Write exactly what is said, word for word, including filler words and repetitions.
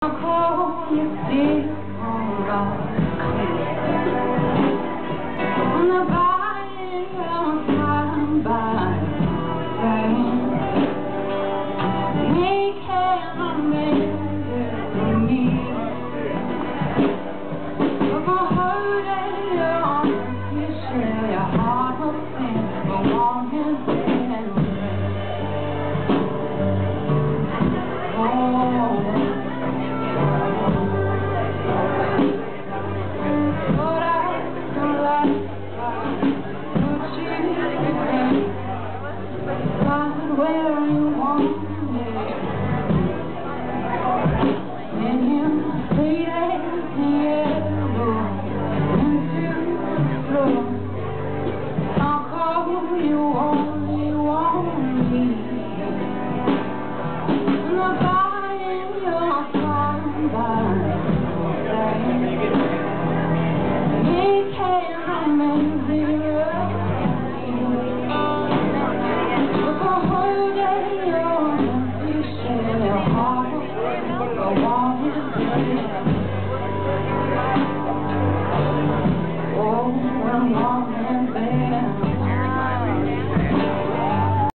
call you see alright. On the body of time by saying we can't make me. But for hurting you, you share your heart will sing for wanting and where you want me, and you faded yellow into the floor. I'll call you only want me, and the body in your time by saying we can't make it.